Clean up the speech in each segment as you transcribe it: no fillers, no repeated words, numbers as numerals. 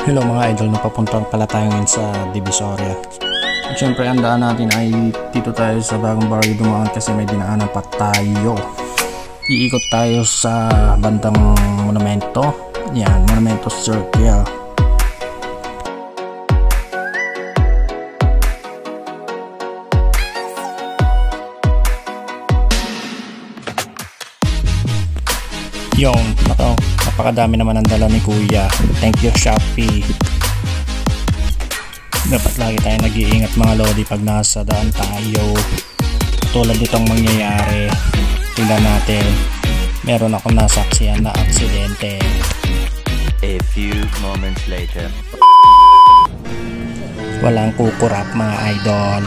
Hello mga idol, napapunta pala tayo ngayon sa Divisoria. At syempre ang daan natin ay dito tayo sa bagong barrio dumaan kasi may dinaanan pa tayo. Iikot tayo sa bandang monumento. Yan, Monumento Circle. Yung, napakadami naman ang dala ni Kuya. Thank you Shopee. Dapat lagi tayo nag-iingat mga lodi pag nasa daan tayo. Tulad nitong mangyayari. Tingnan natin. Meron akong nasaksihan na aksidente. A few moments later. Walang kukurap mga idol.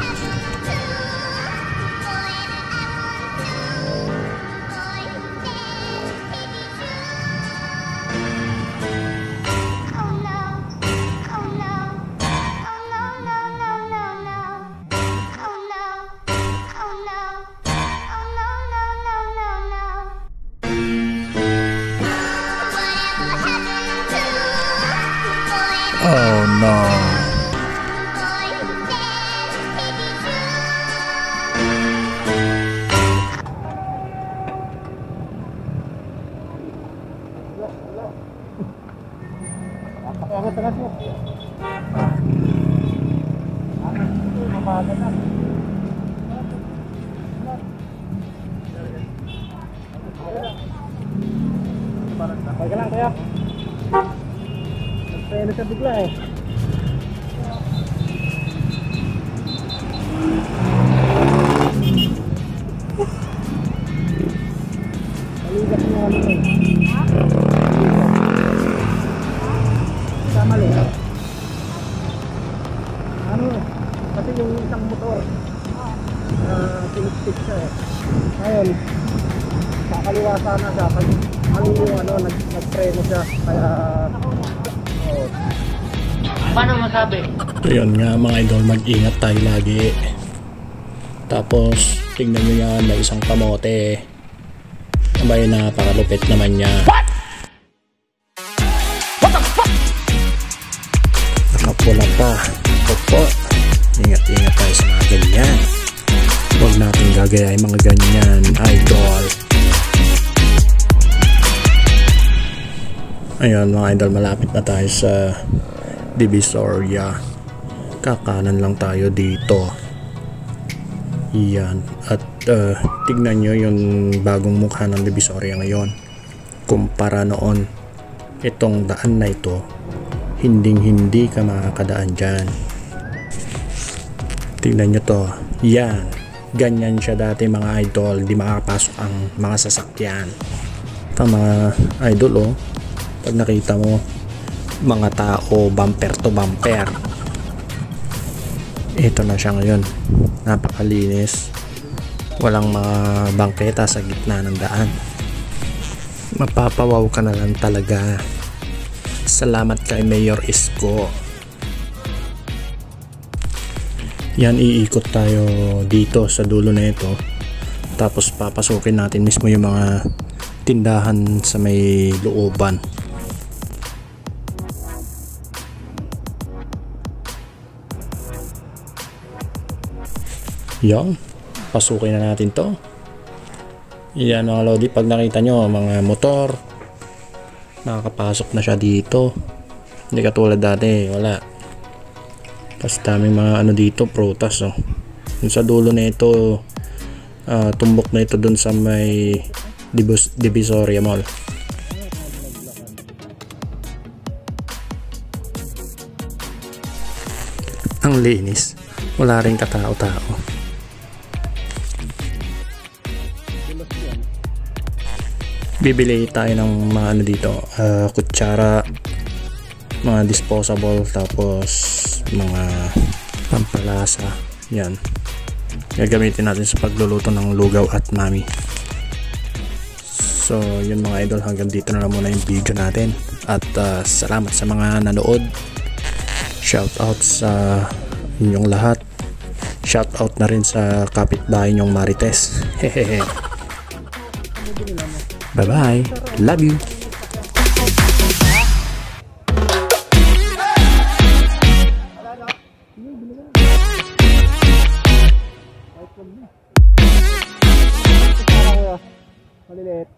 Oh no. Baik lang kaya. Nagpeno siya bigla eh. Maligat mo ano eh. Sama lang. Ano? Kasi yung isang motor pinipit siya eh. Ngayon kakaliwa sana siya. Mali yung ano, nagpreno siya. Kaya paano masabi? So yun nga mga idol, mag-ingat tayo lagi. Tapos tingnan nyo yan, may isang kamote. Abay, napakalupit naman niya. What the fuck? Nakapula pa. Opo. Ingat-ingat tayo sa mga ganyan. Huwag natin gagayahin mga ganyan, idol. Ayun mga idol, malapit na tayo sa Divisoria. Kakanan lang tayo dito. Yan. At tignan nyo yung bagong mukha ng Divisoria ngayon. Kumpara noon, itong daan na ito, hindi ka makakadaan dyan. Tignan nyo to. Yan. Ganyan siya dati mga idol. Di makakapasok ang mga sasakyan. Ito mga idol oh. Pag nakita mo mga tao bumper to bumper, ito na siya ngayon. Napakalinis, walang mga bangketa sa gitna ng daan. Mapapawaw ka na lang talaga. Salamat kay Mayor Isko. Yan, iikot tayo dito sa dulo na ito, tapos papasukin natin mismo yung mga tindahan sa may looban. Yan, pasukin na natin to. Yan mga lodi, pag nakita nyo mga motor, nakakapasok na siya dito. Hindi katulad dati, wala. Kasi daming mga ano dito, prutas oh. Yung sa dulo na ito, tumbok na ito dun sa may Divisoria Mall. Ang linis, wala rin katao-tao. Bibili tayo ng mga ano dito, kutsara, mga disposable, tapos mga pampalasa. Yan, gagamitin natin sa pagluluto ng lugaw at mami. So yun mga idol, hanggang dito na lang muna yung video natin. At salamat sa mga nanood. Shout out sa inyong lahat. Shout out na rin sa kapitbahay nyong Marites. Hehehe. Bye bye. Love you. Kuya. Maliliit.